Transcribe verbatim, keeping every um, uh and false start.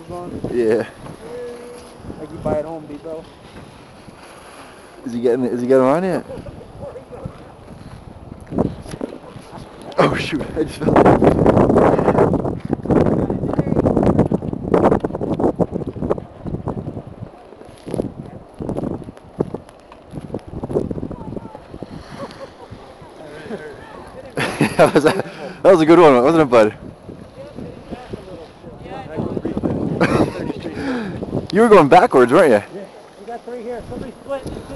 gloves on. Yeah. Like you buy at Home Depot. Is he getting? Is he getting on yet? Oh shoot! I just fell. that, was a, that was a good one, wasn't it, bud? You were going backwards, weren't you? Yeah, we got three here. Somebody split.